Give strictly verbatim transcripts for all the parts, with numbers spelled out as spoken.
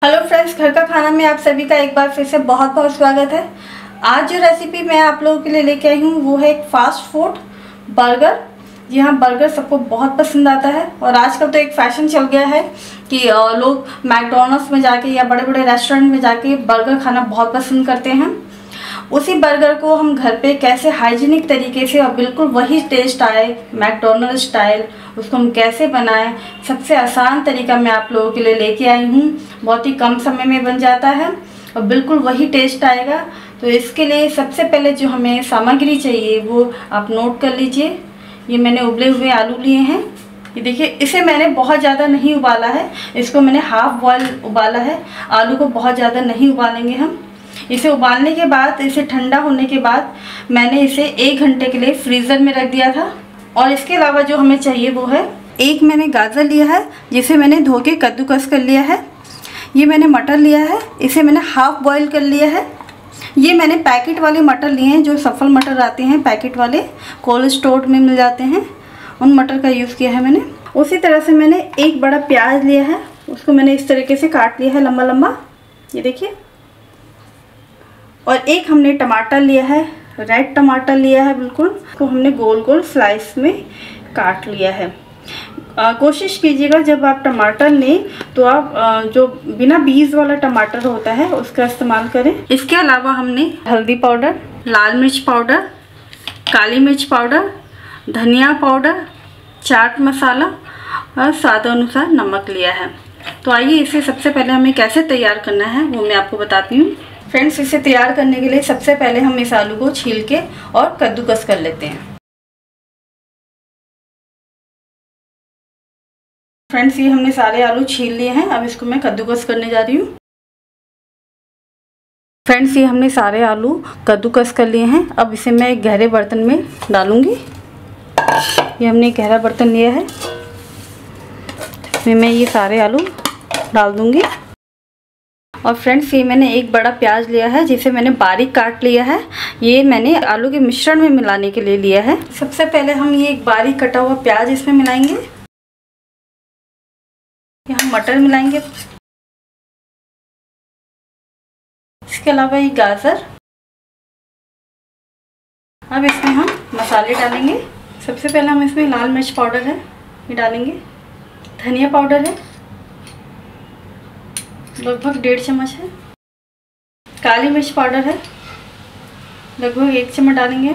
Hello friends, घर का खाना में आप सभी का एक बार फिर से बहुत बहुत स्वागत है। आज जो रेसिपी मैं आप लोगों के लिए लेके आई हूँ वो है एक फास्ट फूड बर्गर। जी हाँ, बर्गर सबको बहुत पसंद आता है और आजकल तो एक फैशन चल गया है कि लोग मैकडॉनल्ड्स में जाके या बड़े बड़े रेस्टोरेंट में जाके बर्गर खाना बहुत पसंद करते हैं। उसी बर्गर को हम घर पे कैसे हाइजीनिक तरीके से और बिल्कुल वही टेस्ट आए मैकडॉनल्ड स्टाइल, उसको हम कैसे बनाएं, सबसे आसान तरीका मैं आप लोगों के लिए लेके आई हूँ। बहुत ही कम समय में बन जाता है और बिल्कुल वही टेस्ट आएगा। तो इसके लिए सबसे पहले जो हमें सामग्री चाहिए वो आप नोट कर लीजिए। ये मैंने उबले हुए आलू लिए हैं। ये देखिए, इसे मैंने बहुत ज़्यादा नहीं उबाला है, इसको मैंने हाफ बॉयल उबाला है। आलू को बहुत ज़्यादा नहीं उबालेंगे हम। इसे उबालने के बाद, इसे ठंडा होने के बाद मैंने इसे एक घंटे के लिए फ्रीज़र में रख दिया था। और इसके अलावा जो हमें चाहिए वो है, एक मैंने गाजर लिया है जिसे मैंने धो के कद्दूकस कर लिया है। ये मैंने मटर लिया है, इसे मैंने हाफ़ बॉयल कर लिया है। ये मैंने पैकेट वाले मटर लिए हैं, जो सफल मटर आते हैं पैकेट वाले, कोल्ड स्टोर में मिल जाते हैं, उन मटर का यूज़ किया है मैंने। उसी तरह से मैंने एक बड़ा प्याज लिया है, उसको मैंने इस तरीके से काट लिया है लंबा लंबा, ये देखिए। और एक हमने टमाटर लिया है, रेड टमाटर लिया है बिल्कुल, को हमने गोल गोल स्लाइस में काट लिया है। आ, कोशिश कीजिएगा जब आप टमाटर लें तो आप आ, जो बिना बीज वाला टमाटर होता है उसका इस्तेमाल करें। इसके अलावा हमने हल्दी पाउडर, लाल मिर्च पाउडर, काली मिर्च पाउडर, धनिया पाउडर, चाट मसाला और स्वाद अनुसार नमक लिया है। तो आइए इसे सबसे पहले हमें कैसे तैयार करना है वो मैं आपको बताती हूँ। फ्रेंड्स, इसे तैयार करने के लिए सबसे पहले हम इस आलू को छील के और कद्दूकस कर लेते हैं। फ्रेंड्स, ये हमने सारे आलू छील लिए हैं, अब इसको मैं कद्दूकस करने जा रही हूँ। फ्रेंड्स, ये हमने सारे आलू कद्दूकस कर लिए हैं। अब इसे मैं एक गहरे बर्तन में डालूंगी। ये हमने एक गहरा बर्तन लिया है, इसमें मैं ये सारे आलू डाल दूंगी। और फ्रेंड्स, ये मैंने एक बड़ा प्याज लिया है जिसे मैंने बारीक काट लिया है। ये मैंने आलू के मिश्रण में मिलाने के लिए लिया है। सबसे पहले हम ये एक बारीक कटा हुआ प्याज इसमें मिलाएंगे। यहाँ मटर मिलाएंगे। इसके अलावा ये गाजर। अब इसमें हम मसाले डालेंगे। सबसे पहले हम इसमें लाल मिर्च पाउडर है ये डालेंगे, धनिया पाउडर है लगभग डेढ़ चम्मच है, काली मिर्च पाउडर है लगभग एक चम्मच डालेंगे,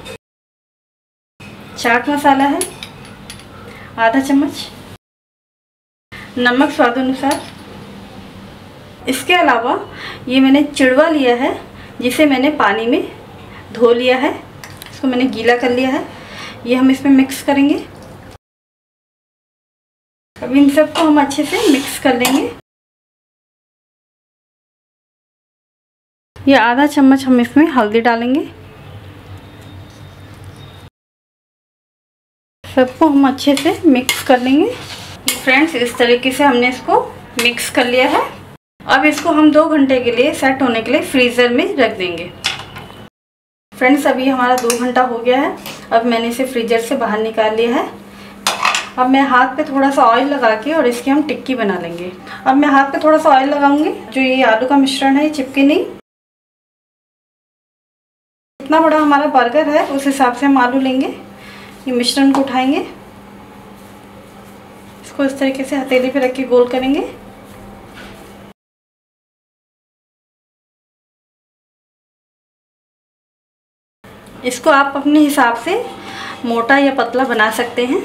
चाट मसाला है आधा चम्मच, नमक स्वाद अनुसार। इसके अलावा ये मैंने चिड़वा लिया है जिसे मैंने पानी में धो लिया है, इसको मैंने गीला कर लिया है। ये हम इसमें मिक्स करेंगे। अब इन सबको हम अच्छे से मिक्स कर लेंगे। ये आधा चम्मच हम इसमें हल्दी डालेंगे। सबको हम अच्छे से मिक्स कर लेंगे। फ्रेंड्स, इस तरीके से हमने इसको मिक्स कर लिया है। अब इसको हम दो घंटे के लिए सेट होने के लिए फ्रीज़र में रख देंगे। फ्रेंड्स, अभी हमारा दो घंटा हो गया है। अब मैंने इसे फ्रीजर से बाहर निकाल लिया है। अब मैं हाथ पे थोड़ा सा ऑयल लगा के और इसकी हम टिक्की बना लेंगे। अब मैं हाथ पे थोड़ा सा ऑयल लगाऊंगी, जो ये आलू का मिश्रण है ये चिपके नहीं। जितना बड़ा हमारा बर्गर है उस हिसाब से हम आलू लेंगे। ये मिश्रण को उठाएंगे, इसको इस तरीके से हथेली पे रख के गोल करेंगे। इसको आप अपने हिसाब से मोटा या पतला बना सकते हैं।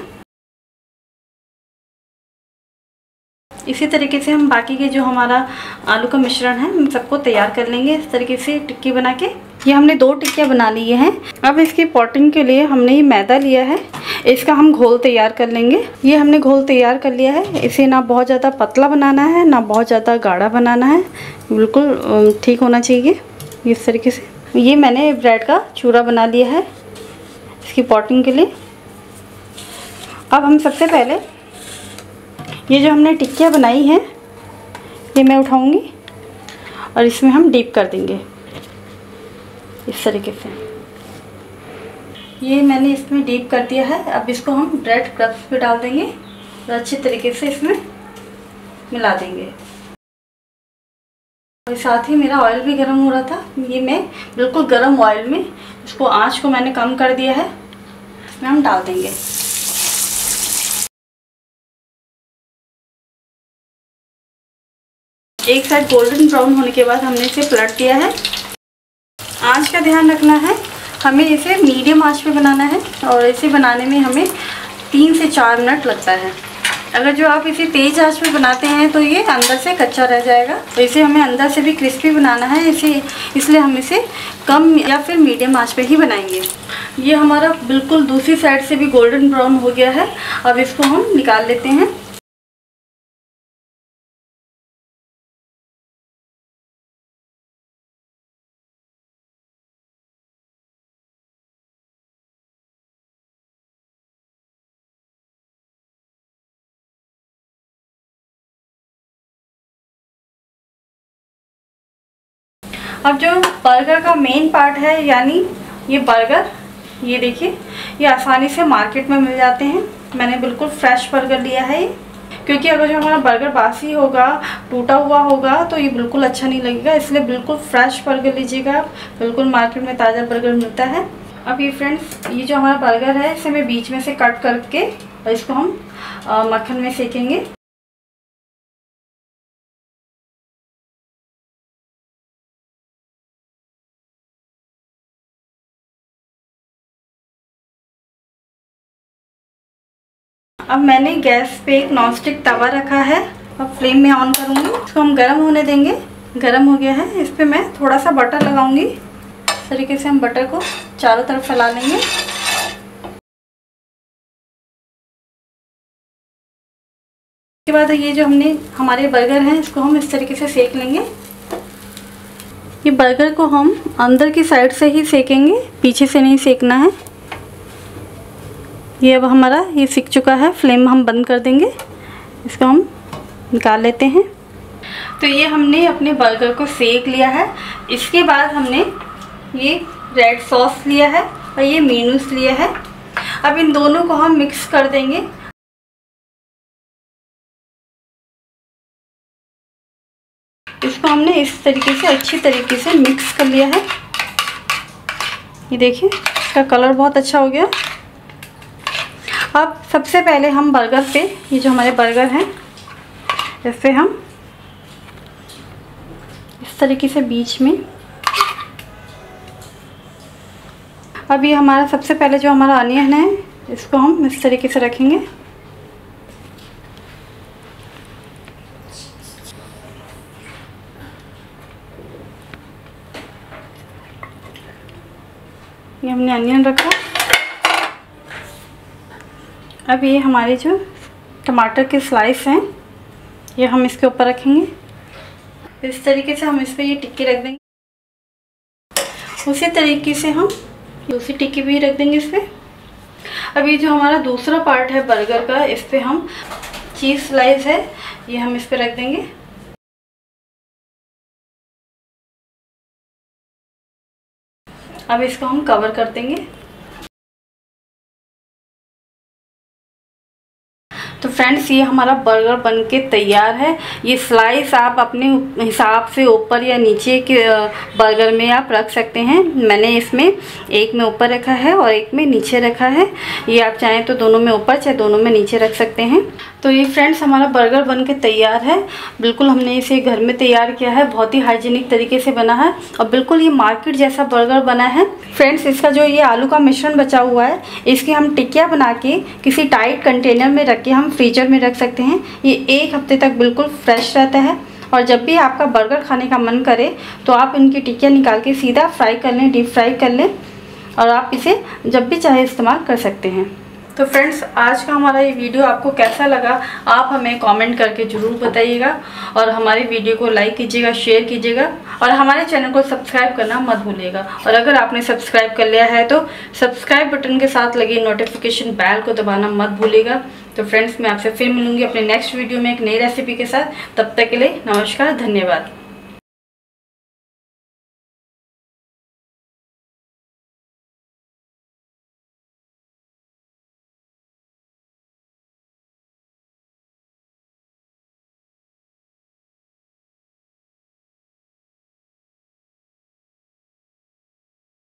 इसी तरीके से हम बाकी के जो हमारा आलू का मिश्रण है उन सबको तैयार कर लेंगे इस तरीके से टिक्की बना के। ये हमने दो टिक्कियाँ बना ली हैं। अब इसकी पॉटिंग के लिए हमने ये मैदा लिया है, इसका हम घोल तैयार कर लेंगे। ये हमने घोल तैयार कर लिया है। इसे ना बहुत ज़्यादा पतला बनाना है ना बहुत ज़्यादा गाढ़ा बनाना है, बिल्कुल ठीक होना चाहिए इस तरीके से। ये मैंने ब्रेड का चूरा बना लिया है इसकी पॉटिंग के लिए। अब हम सबसे पहले ये जो हमने टिक्कियाँ बनाई हैं ये मैं उठाऊंगी और इसमें हम डीप कर देंगे इस तरीके से। ये मैंने इसमें डीप कर दिया है। अब इसको हम ब्रेड क्रम्स पे डाल देंगे और अच्छे तरीके से इसमें मिला देंगे। और साथ ही मेरा ऑयल भी गर्म हो रहा था। ये मैं बिल्कुल गर्म ऑयल में इसको, आंच को मैंने कम कर दिया है, इसमें हम डाल देंगे। एक साइड गोल्डन ब्राउन होने के बाद हमने इसे पलट दिया है। आंच का ध्यान रखना है, हमें इसे मीडियम आंच पे बनाना है और इसे बनाने में हमें तीन से चार मिनट लगता है। अगर जो आप इसे तेज़ आंच पे बनाते हैं तो ये अंदर से कच्चा रह जाएगा, तो इसे हमें अंदर से भी क्रिस्पी बनाना है, इसे इसलिए हम इसे कम या फिर मीडियम आंच पे ही बनाएंगे। ये हमारा बिल्कुल दूसरी साइड से भी गोल्डन ब्राउन हो गया है। अब इसको हम निकाल लेते हैं। अब जो बर्गर का मेन पार्ट है, यानी ये बर्गर, ये देखिए, ये आसानी से मार्केट में मिल जाते हैं। मैंने बिल्कुल फ्रेश बर्गर लिया है ये, क्योंकि अगर जो हमारा बर्गर बासी होगा, टूटा हुआ होगा, तो ये बिल्कुल अच्छा नहीं लगेगा। इसलिए बिल्कुल फ्रेश बर्गर लीजिएगा, बिल्कुल मार्केट में ताज़ा बर्गर मिलता है। अब ये फ्रेंड्स, ये जो हमारा बर्गर है इसे मैं बीच में से कट करके और इसको हम आ, मक्खन में सेकेंगे। अब मैंने गैस पे एक नॉनस्टिक तवा रखा है। अब फ्लेम में ऑन करूँगी, इसको हम गर्म होने देंगे। गर्म हो गया है, इस पे मैं थोड़ा सा बटर लगाऊंगी। इस तरीके से हम बटर को चारों तरफ फैला लेंगे। इसके बाद ये जो हमने हमारे बर्गर हैं इसको हम इस तरीके से सेक लेंगे। ये बर्गर को हम अंदर की साइड से ही सेकेंगे, पीछे से नहीं सेकना है। ये अब हमारा ये सिक चुका है, फ्लेम हम बंद कर देंगे। इसको हम निकाल लेते हैं। तो ये हमने अपने बर्गर को सेक लिया है। इसके बाद हमने ये रेड सॉस लिया है और ये मेयोनीज लिया है। अब इन दोनों को हम मिक्स कर देंगे। इसको हमने इस तरीके से अच्छी तरीके से मिक्स कर लिया है। ये देखिए, इसका कलर बहुत अच्छा हो गया। अब सबसे पहले हम बर्गर पे, ये जो हमारे बर्गर हैं, इस पे हम इस तरीके से बीच में, अब ये हमारा सबसे पहले जो हमारा अनियन है इसको हम इस तरीके से रखेंगे। ये हमने अनियन रखा। अब ये हमारे जो टमाटर के स्लाइस हैं ये हम इसके ऊपर रखेंगे। इस तरीके से हम इस पर ये टिक्की रख देंगे। उसी तरीके से हम दूसरी टिक्की भी रख देंगे इस पर। अब ये जो हमारा दूसरा पार्ट है बर्गर का, इस पर हम चीज़ स्लाइस है ये हम इस पर रख देंगे। अब इसको हम कवर कर देंगे। तो फ्रेंड्स, ये हमारा बर्गर बनके तैयार है। ये स्लाइस आप अपने हिसाब से ऊपर या नीचे के बर्गर में आप रख सकते हैं। मैंने इसमें एक में ऊपर रखा है और एक में नीचे रखा है। ये आप चाहें तो दोनों में ऊपर चाहे दोनों में नीचे रख सकते हैं। तो ये फ्रेंड्स, हमारा बर्गर बनके तैयार है। बिल्कुल हमने इसे घर में तैयार किया है, बहुत ही हाइजीनिक तरीके से बना है और बिल्कुल ये मार्केट जैसा बर्गर बना है। फ्रेंड्स, इसका जो ये आलू का मिश्रण बचा हुआ है इसकी हम टिक्कियाँ बना के किसी टाइट कंटेनर में रख के हम फ्रीजर में रख सकते हैं। ये एक हफ्ते तक बिल्कुल फ्रेश रहता है और जब भी आपका बर्गर खाने का मन करे तो आप इनकी टिक्कियाँ निकाल के सीधा फ्राई कर लें, डीप फ्राई कर लें और आप इसे जब भी चाहे इस्तेमाल कर सकते हैं। तो फ्रेंड्स, आज का हमारा ये वीडियो आपको कैसा लगा आप हमें कमेंट करके ज़रूर बताइएगा और हमारी वीडियो को लाइक कीजिएगा, शेयर कीजिएगा और हमारे चैनल को सब्सक्राइब करना मत भूलिएगा। और अगर आपने सब्सक्राइब कर लिया है तो सब्सक्राइब बटन के साथ लगी नोटिफिकेशन बेल को दबाना मत भूलिएगा। तो फ्रेंड्स, मैं आपसे फिर मिलूंगी अपने नेक्स्ट वीडियो में एक नई रेसिपी के साथ। तब तक के लिए नमस्कार, धन्यवाद।